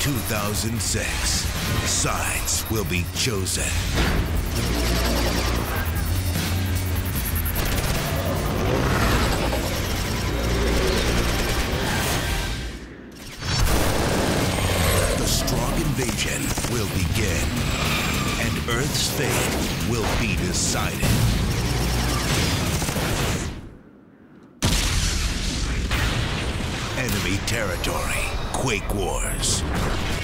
2006, sides will be chosen. The strong invasion will begin, and Earth's fate will be decided. Enemy territory, Quake Wars.